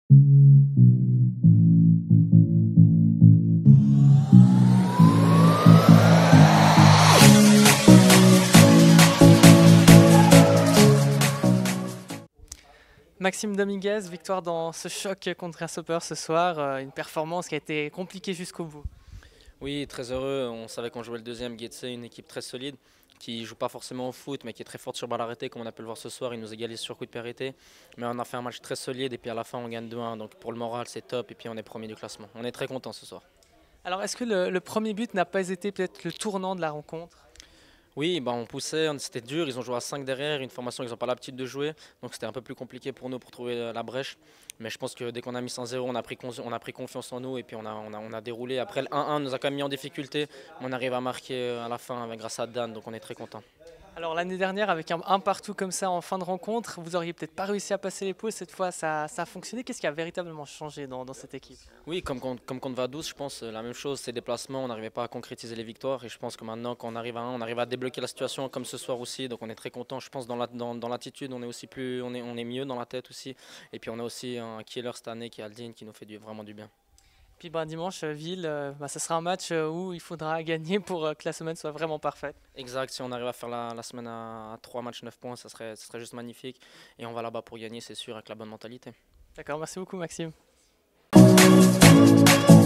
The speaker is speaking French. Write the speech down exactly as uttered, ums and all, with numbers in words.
Maxime Dominguez, victoire dans ce choc contre Grasshopper ce soir, euh, une performance qui a été compliquée jusqu'au bout. Oui, très heureux. On savait qu'on jouait le deuxième. Getse, une équipe très solide qui joue pas forcément au foot, mais qui est très forte sur balle arrêtée, comme on a pu le voir ce soir. Ils nous égalisent sur coup de pied arrêté. Mais on a fait un match très solide et puis à la fin, on gagne deux un. Donc pour le moral, c'est top et puis on est premier du classement. On est très content ce soir. Alors est-ce que le, le premier but n'a pas été peut-être le tournant de la rencontre? Oui, bah on poussait, c'était dur, ils ont joué à cinq derrière, une formation qu'ils n'ont pas l'habitude de jouer, donc c'était un peu plus compliqué pour nous pour trouver la brèche. Mais je pense que dès qu'on a mis cent zéro, on a pris, on a pris confiance en nous et puis on a, on a, on a déroulé. Après le un un nous a quand même mis en difficulté, mais on arrive à marquer à la fin avec, grâce à Dan, donc on est très content. Alors l'année dernière, avec un, un partout comme ça en fin de rencontre, vous auriez peut-être pas réussi à passer les pauses. Cette fois, ça, ça a fonctionné. Qu'est-ce qui a véritablement changé dans, dans cette équipe? Oui, comme, comme contre Vaduz, je pense la même chose, ces déplacements, on n'arrivait pas à concrétiser les victoires et je pense que maintenant qu'on arrive à un, on arrive à débloquer la situation comme ce soir aussi, donc on est très content. Je pense dans la, dans, dans l'attitude, on est aussi plus, on est, on est mieux dans la tête aussi et puis on a aussi un killer cette année qui est Aldin qui nous fait du, vraiment du bien. Puis ben, dimanche, Ville, euh, bah, ça sera un match où il faudra gagner pour euh, que la semaine soit vraiment parfaite. Exact, si on arrive à faire la, la semaine à, à trois matchs, neuf points, ça serait, ça serait juste magnifique. Et on va là-bas pour gagner, c'est sûr, avec la bonne mentalité. D'accord, merci beaucoup Maxime.